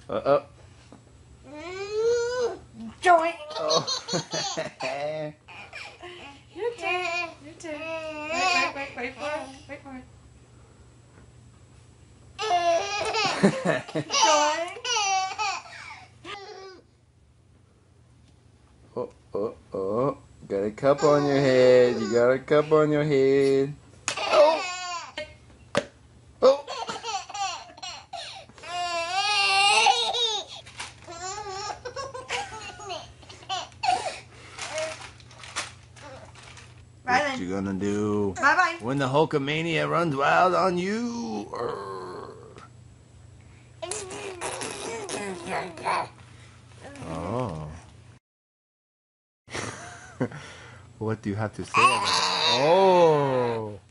Uh-oh. Join. Oh. Your turn. Your turn. Wait for it. Wait for it. Join. Oh, oh, oh. Got a cup on your head. You got a cup on your head. Oh. Oh. What you gonna do? Bye-bye. When the Hulkamania runs wild on you? Oh. What do you have to say about that? Oh.